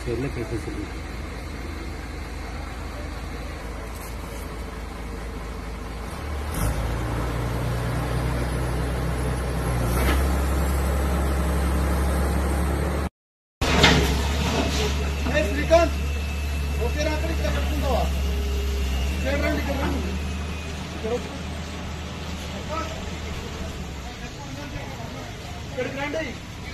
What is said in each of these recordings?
చైర్లో కేసేసింది. శ్రీకాంత్ ఓకే రాత్రి ఇక్కడ పెట్టుకుంటావా? ఇక్కడ రండి, ఇక్కడ రండి, ఇక్కడికి రండి.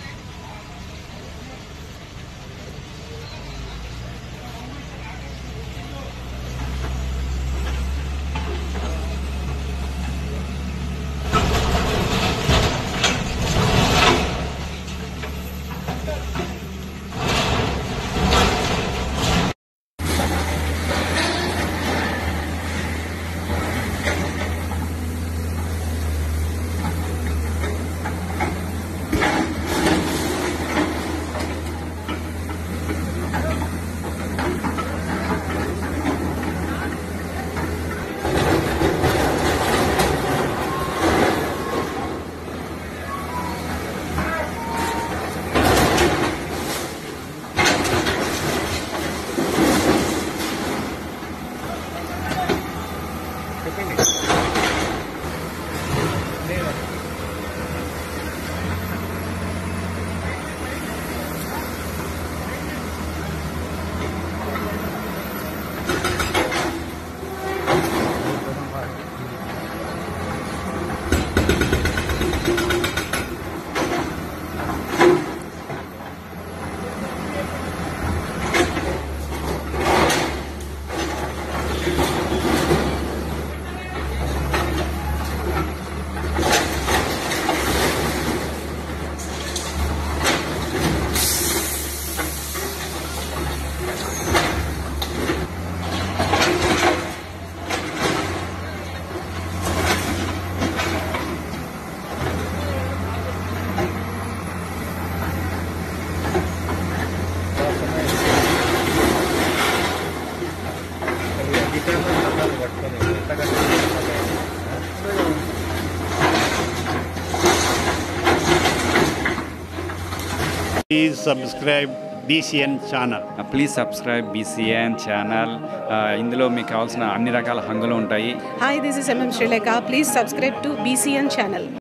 Please subscribe BCN channel. Please subscribe BCN channel. ఇందులో మీకు కావాల్సిన అన్ని రకాల హంగులు ఉంటాయి. Hi, this is MM Sri Lanka. Please subscribe to BCN channel.